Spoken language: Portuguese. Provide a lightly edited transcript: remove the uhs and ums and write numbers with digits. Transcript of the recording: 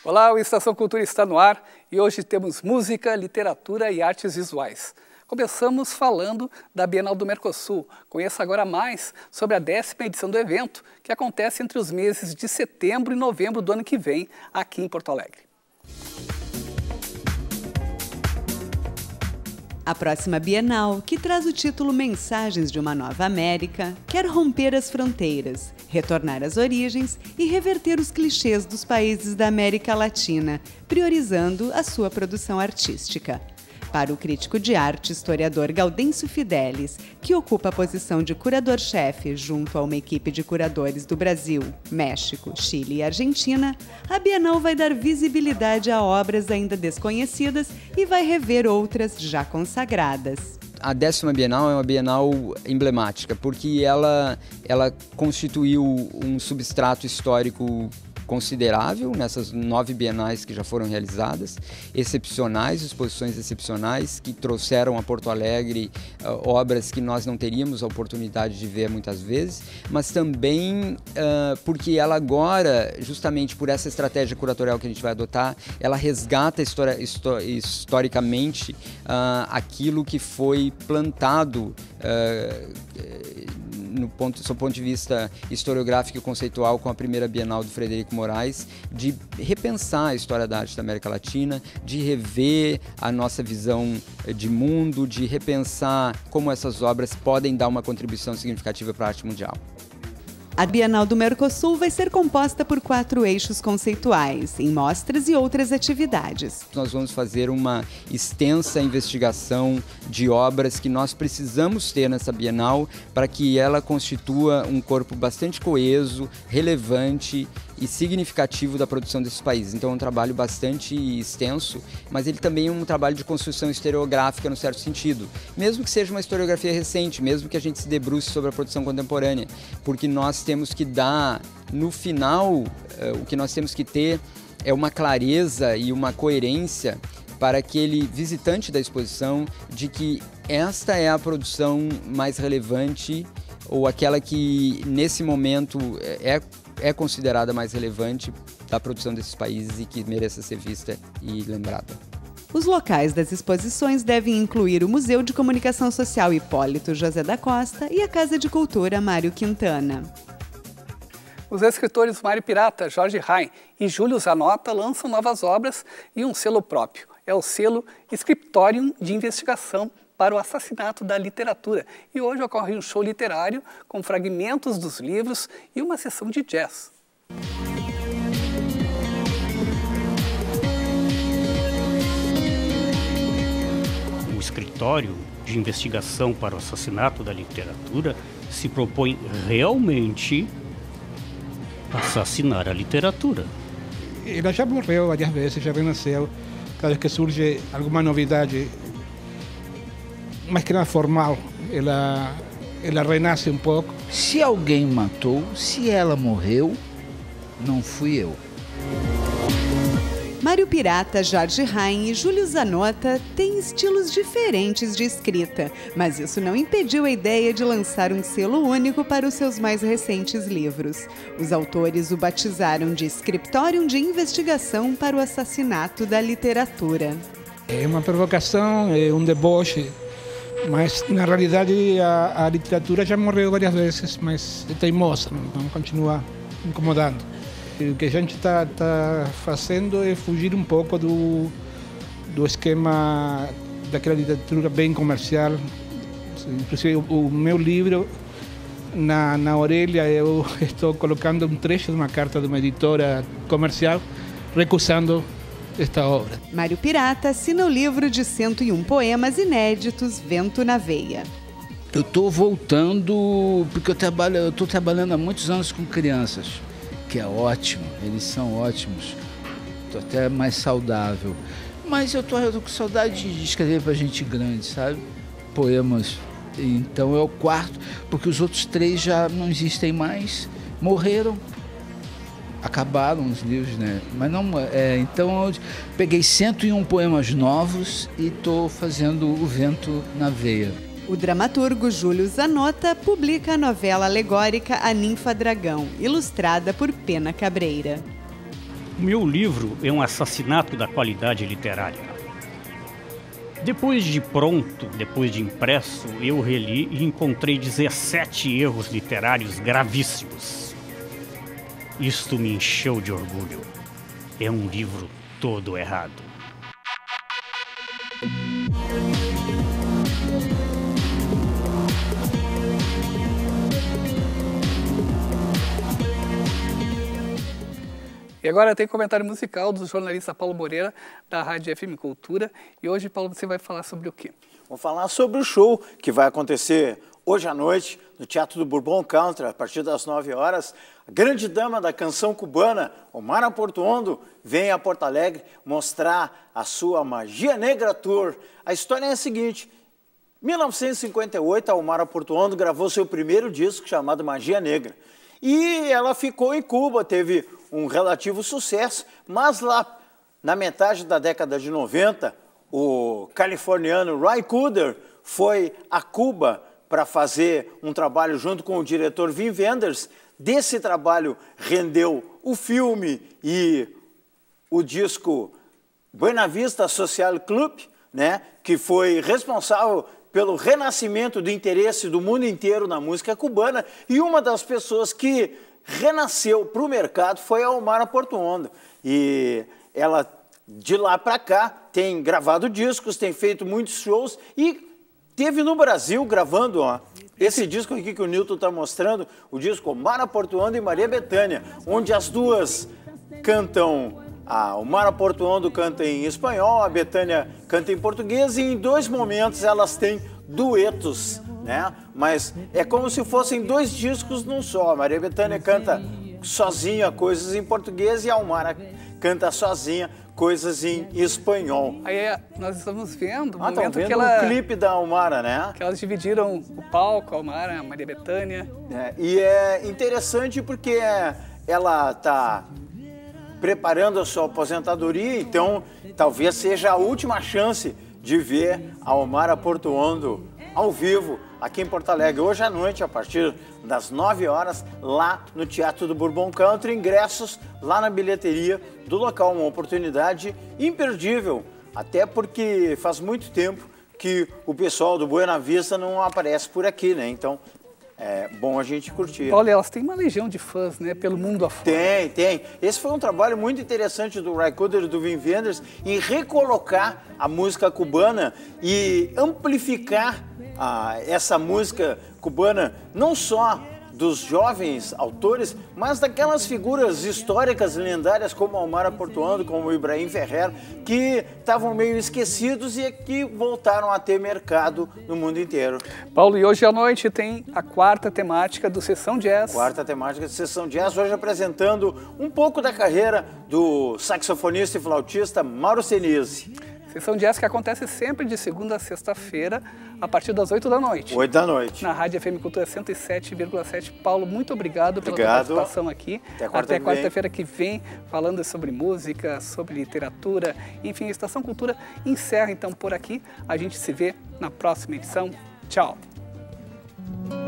Olá, o Estação Cultura está no ar e hoje temos música, literatura e artes visuais. Começamos falando da Bienal do Mercosul. Conheça agora mais sobre a 10ª edição do evento, que acontece entre os meses de setembro e novembro do ano que vem, aqui em Porto Alegre. A próxima Bienal, que traz o título Mensagens de uma Nova América, quer romper as fronteiras, retornar às origens e reverter os clichês dos países da América Latina, priorizando a sua produção artística. Para o crítico de arte, historiador Gaudêncio Fidelis, que ocupa a posição de curador-chefe junto a uma equipe de curadores do Brasil, México, Chile e Argentina, a Bienal vai dar visibilidade a obras ainda desconhecidas e vai rever outras já consagradas. A 10ª Bienal é uma Bienal emblemática, porque ela constituiu um substrato histórico considerável nessas 9 bienais que já foram realizadas, excepcionais, exposições excepcionais que trouxeram a Porto Alegre obras que nós não teríamos a oportunidade de ver muitas vezes, mas também porque ela agora, justamente por essa estratégia curatorial que a gente vai adotar, ela resgata historicamente aquilo que foi plantado do ponto de vista historiográfico e conceitual com a primeira Bienal do Frederico Moraes, de repensar a história da arte da América Latina, de rever a nossa visão de mundo, de repensar como essas obras podem dar uma contribuição significativa para a arte mundial. A Bienal do Mercosul vai ser composta por 4 eixos conceituais, em mostras e outras atividades. Nós vamos fazer uma extensa investigação de obras que nós precisamos ter nessa Bienal para que ela constitua um corpo bastante coeso, relevante e significativo da produção desses países. Então é um trabalho bastante extenso, mas ele também é um trabalho de construção historiográfica no certo sentido. Mesmo que seja uma historiografia recente, mesmo que a gente se debruce sobre a produção contemporânea, porque nós temos que dar, no final, o que nós temos que ter é uma clareza e uma coerência para aquele visitante da exposição de que esta é a produção mais relevante ou aquela que, nesse momento, é considerada mais relevante da produção desses países e que mereça ser vista e lembrada. Os locais das exposições devem incluir o Museu de Comunicação Social Hipólito José da Costa e a Casa de Cultura Mário Quintana. Os escritores Mário Pirata, Jorge Rain e Júlio Zanota lançam novas obras e um selo próprio. É o selo Scriptorium de Investigação para o Assassinato da Literatura. E hoje ocorre um show literário com fragmentos dos livros e uma sessão de jazz. O Escritório de Investigação para o Assassinato da Literatura se propõe realmente assassinar a literatura. Ela já morreu várias vezes, já renasceu. Cada vez que surge alguma novidade, mais que nada formal, ela renasce um pouco. Se alguém matou, se ela morreu, não fui eu. Mário Pirata, Jorge Rain e Júlio Zanota têm estilos diferentes de escrita, mas isso não impediu a ideia de lançar um selo único para os seus mais recentes livros. Os autores o batizaram de Scriptorium de Investigação para o Assassinato da Literatura. É uma provocação, é um deboche, mas na realidade a literatura já morreu várias vezes, mas é teimosa, não continua incomodando. O que a gente está fazendo é fugir um pouco do esquema daquela literatura bem comercial. Inclusive o meu livro, na orelha, eu estou colocando um trecho de uma carta de uma editora comercial recusando esta obra. Mário Pirata assina o livro de 101 poemas inéditos, Vento na Veia. Eu estou voltando, porque eu estou trabalhando há muitos anos com crianças, que é ótimo, eles são ótimos, estou até mais saudável. Mas eu tô com saudade de escrever para gente grande, sabe? Poemas. Então é o 4º, porque os outros 3 já não existem mais, morreram, acabaram os livros, né? Mas não, então eu peguei 101 poemas novos e estou fazendo o Vento na Veia. O dramaturgo Júlio Zanota publica a novela alegórica A Ninfa Dragão, ilustrada por Pena Cabreira. O meu livro é um assassinato da qualidade literária. Depois de pronto, depois de impresso, eu reli e encontrei 17 erros literários gravíssimos. Isto me encheu de orgulho. É um livro todo errado. E agora tem comentário musical do jornalista Paulo Moreira, da Rádio FM Cultura. E hoje, Paulo, você vai falar sobre o quê? Vou falar sobre o show que vai acontecer hoje à noite no Teatro do Bourbon Country, a partir das 9 horas. A grande dama da canção cubana, Omara Portuondo, vem a Porto Alegre mostrar a sua Magia Negra Tour. A história é a seguinte: em 1958, a Omara Portuondo gravou seu primeiro disco chamado Magia Negra. E ela ficou em Cuba, teve um relativo sucesso, mas lá na metade da década de 90, o californiano Ry Cooder foi a Cuba para fazer um trabalho junto com o diretor Wim Wenders. Desse trabalho rendeu o filme e o disco Buena Vista Social Club, né, que foi responsável pelo renascimento do interesse do mundo inteiro na música cubana, e uma das pessoas que renasceu para o mercado foi a Omara Portuondo. E ela, de lá para cá, tem gravado discos, tem feito muitos shows e teve no Brasil gravando esse disco aqui que o Nilton está mostrando, o disco Omara Portuondo e Maria Bethânia, onde as duas cantam. A Omara Portuondo canta em espanhol, a Bethânia canta em português, e em 2 momentos elas têm duetos, né? Mas é como se fossem 2 discos num só. A Maria Bethânia canta sozinha coisas em português e a Omara canta sozinha coisas em espanhol. Aí nós estamos vendo o momento que ela... o clipe da Omara, né? Que elas dividiram o palco, a Omara, a Maria Bethânia. E é interessante porque ela está preparando a sua aposentadoria, então talvez seja a última chance de ver a Omara Portuondo ao vivo aqui em Porto Alegre, hoje à noite, a partir das 9 horas, lá no Teatro do Bourbon Country. Ingressos lá na bilheteria do local, uma oportunidade imperdível, até porque faz muito tempo que o pessoal do Buena Vista não aparece por aqui, né? Então é bom a gente curtir. Olha, elas têm uma legião de fãs, né, pelo mundo afora. Tem. Esse foi um trabalho muito interessante do Ry Cooder e do Wim Wenders em recolocar a música cubana e amplificar essa música cubana, não só dos jovens autores, mas daquelas figuras históricas lendárias como a Omara Portuondo, como o Ibrahim Ferrer, que estavam meio esquecidos e que voltaram a ter mercado no mundo inteiro. Paulo, e hoje à noite tem a 4ª temática do Sessão Jazz. 4ª temática do Sessão Jazz, hoje apresentando um pouco da carreira do saxofonista e flautista Mauro Senise. Sessão Jazz que acontece sempre de segunda a sexta-feira, a partir das 8 da noite. 8 da noite. Na Rádio FM Cultura 107,7. Paulo, muito obrigado pela tua participação aqui. Até quarta-feira que vem, falando sobre música, sobre literatura. Enfim, a Estação Cultura encerra então por aqui. A gente se vê na próxima edição. Tchau.